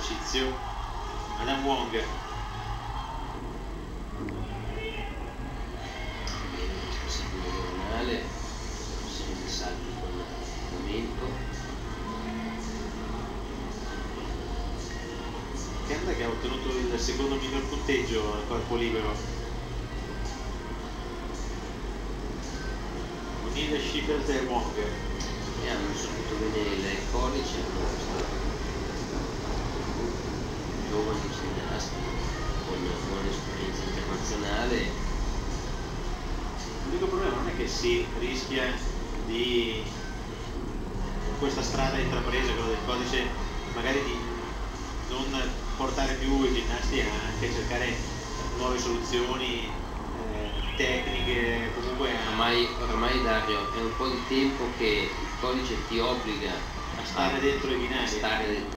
esercizio. Adam Wong. Diagonale, sempre salti con momento. Kenda che ha ottenuto il secondo miglior punteggio al corpo libero. O'Neill, Sheffield e Wong. E hanno saputo vedere il codice, hanno stato giovani cineasti con buona esperienza internazionale. L'unico problema non è che si rischia di, con questa strada intrapresa, quella del codice, magari di non portare più i ginnasti a anche cercare nuove soluzioni tecniche, comunque Ormai Dario, è un po' di tempo che il codice ti obbliga a stare dentro i binari. a stare